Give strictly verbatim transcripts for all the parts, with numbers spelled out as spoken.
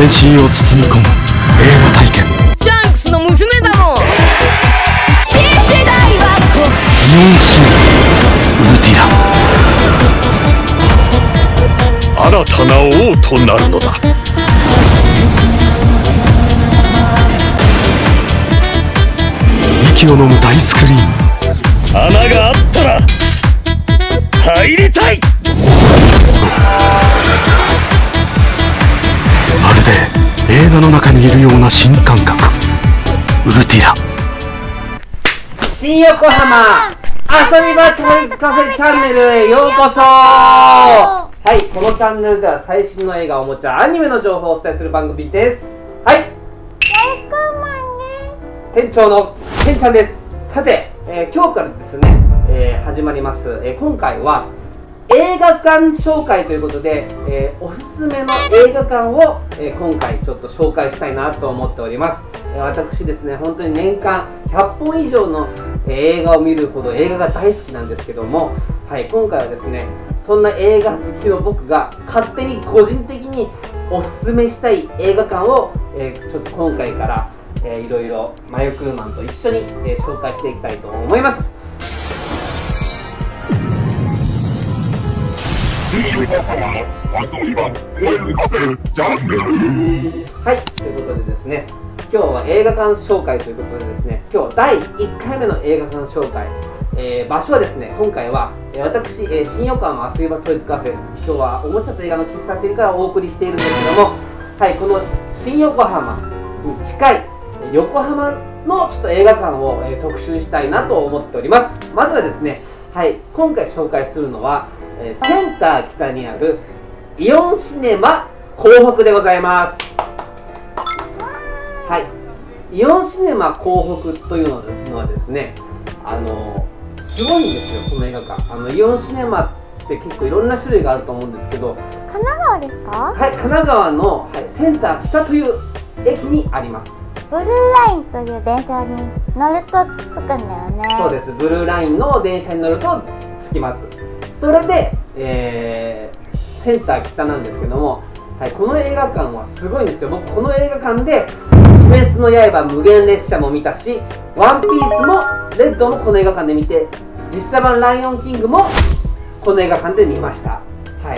全身を包み込む映画体験。 シャンクスの娘だもん。新時代はこイオンシネマウルティラ、 新たな王となるのだ。 息を飲む大スクリーン。 穴があったら入りたい。 まるで映画の中にいるような新感覚。ウルティラ。 新横浜遊び場トイズカフェチャンネルへようこそ。はい、このチャンネルでは最新の映画、おもちゃ、アニメの情報をお伝えする番組です。はい、店長のけんちゃんです。さて、えー、今日からですね、えー、始まります、えー、今回は映画館紹介ということで、えー、おすすめの映画館を、えー、今回ちょっと紹介したいなと思っております。えー、私ですね、本当に年間ひゃっぽん以上の、えー、映画を見るほど映画が大好きなんですけども、はい、今回はですね、そんな映画好きの僕が勝手に個人的におすすめしたい映画館を、えー、ちょっと今回からえー、いろいろマヨクーマンと一緒に、えー、紹介していきたいと思います。はい、ということでですね、今日は映画館紹介ということでですね、今日だいいっかいめの映画館紹介、えー、場所はですね、今回は、えー、私、えー、新横浜遊び場トイズカフェ、今日はおもちゃと映画の喫茶店からお送りしているんですけども、はい、この新横浜に近い横浜のちょっと映画館を、えー、特集したいなと思っております。まずはですね、はい、今回紹介するのは、えー、センター北にあるイオンシネマ港北でございます。はい、イオンシネマ港北というのはですね、あのー、すごいんですよ、この映画館。あのイオンシネマって結構いろんな種類があると思うんですけど、 神奈川ですか？ はい、神奈川の、はい、センター北という駅にあります。 ブルーラインという電車に乗ると着くんだよね。 そうです、ブルーラインの電車に乗ると着きます。それで、えー、センター北なんですけども、はい、この映画館はすごいんですよ。僕この映画館で「鬼滅の刃無限列車」も見たし、「ワンピースもレッドもこの映画館で見て、実写版「ライオンキング」もこの映画館で見ました。はい、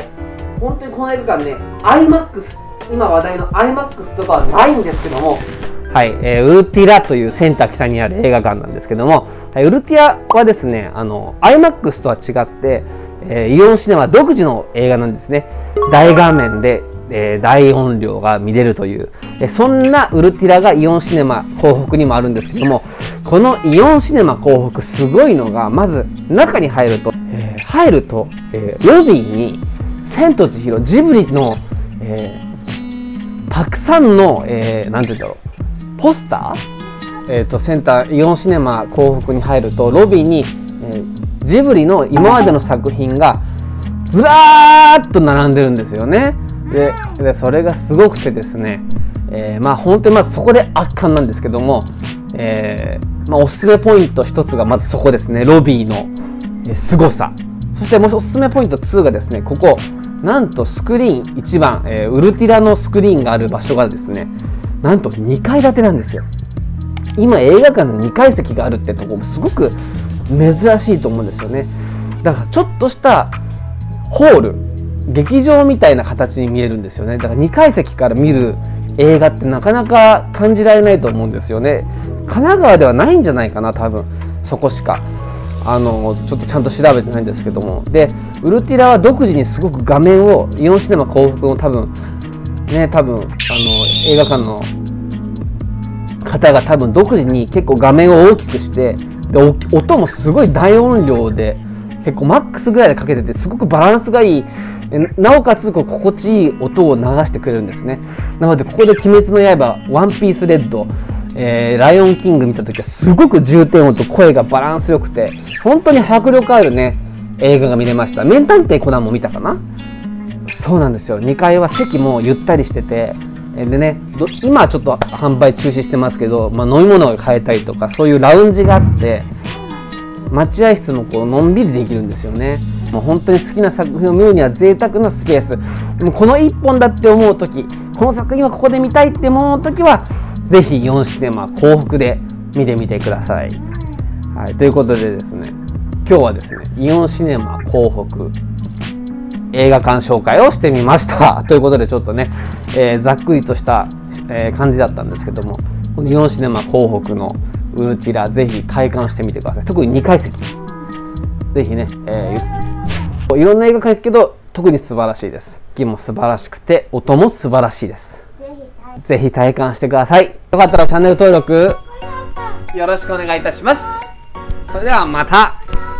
本当にこの映画館ね、 アイマックス、 今話題の アイマックス とかはないんですけども、はい、えー、ウルティラというセンター北にある映画館なんですけども、はい、ウルティラはですね、あの アイマックス とは違って、えー、イオンシネマ独自の映画なんですね。大画面で、えー、大音量が見れるという、えー、そんなウルティラがイオンシネマ港北にもあるんですけども、このイオンシネマ港北すごいのが、まず中に入ると、えー、入ると、えー、ロビーに千と千尋ジブリの、えー、たくさんの、えー、なんて言うんだろう、ポスター、えー、とセンターイオンシネマ港北に入るとロビーに、えー、ジブリの今までの作品がずらーっと並んでるんですよね。で、でそれがすごくてですね、えー、まあ本当にまずそこで圧巻なんですけども、えーまあ、おすすめポイントひとつがまずそこですね、ロビーの、えー、すごさ。そしてもうおすすめポイントにがですね、ここなんとスクリーンいちばん、えー、ウルティラのスクリーンがある場所がですね、なんとにかい建てなんですよ。今映画館のにかい席があるってとこもすごく珍しいと思うんですよね。だからちょっとしたホール、劇場みたいな形に見えるんですよね。だからにかい席から見る映画ってなかなか感じられないと思うんですよね。神奈川ではないんじゃないかな、多分そこしか。あのちょっとちゃんと調べてないんですけども、でウルティラは独自にすごく画面をイオンシネマ港北の多分ね、多分あの映画館の方が多分独自に結構画面を大きくして、で音もすごい大音量で結構マックスぐらいでかけてて、すごくバランスがいい、なおかつこう心地いい音を流してくれるんですね。なのでここで「鬼滅の刃」「ワンピースレッド」えー「ライオンキング」見た時はすごく重点音と声がバランスよくて、本当に迫力あるね映画が見れました。名探偵コナンも見たかな。そうなんですよ。にかいは席もゆったりしてて、でね、今はちょっと販売中止してますけど、まあ、飲み物が買えたりとか、そういうラウンジがあって、待合室もこうのんびりできるんですよね。もう本当に好きな作品を見るには贅沢なスペース。でもこのいっぽんだって思う時、 この作品はここで見たいって思う時はぜひイオンシネマ幸福で見てみてください。はい、ということでですね、今日はですねイオンシネマ幸福映画館紹介をしてみましたということで、ちょっとね、えー、ざっくりとした、えー、感じだったんですけども、このイオンシネマ幸福のウルティラぜひ体感してみてください。特ににかい席ぜひね、えー、いろんな映画館行くけど特に素晴らしいです。気も素晴らしくて音も素晴らしいです。ぜひ体感してください。よかったらチャンネル登録よろしくお願いいたします。それではまた。